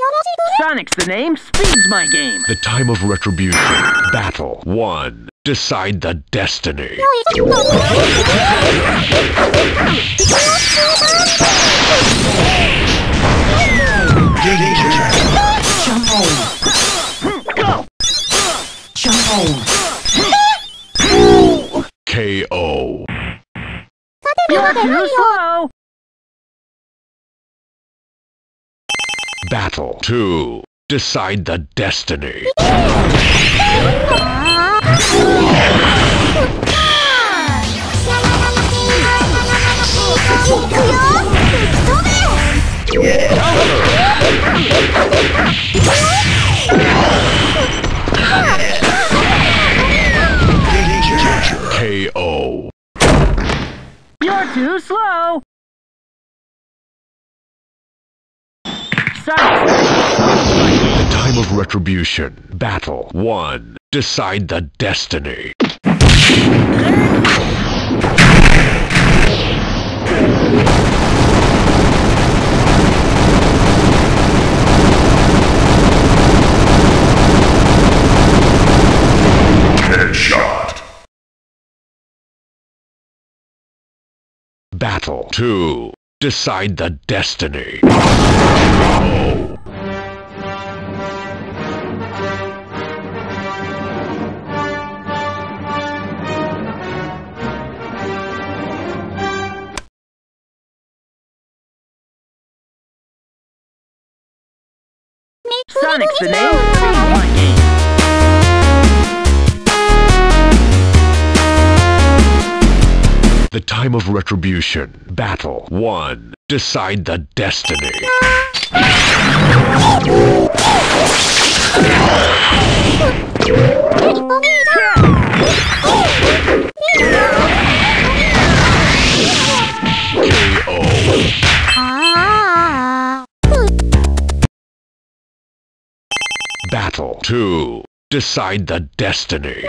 Sonic's the name, speed's my game. The time of retribution. Battle 1. Decide the destiny. Jump on. Go! Jump on. KO. You're too slow! Battle 2. Decide the destiny. KO. You're too slow! Sonic's The time of retribution. Battle 1. Decide the destiny. Headshot. Battle 2. Decide the destiny. Oh. Sonic's the name, speed's my game. The time of retribution. Battle 1. Decide the destiny. Battle 2. Decide the destiny.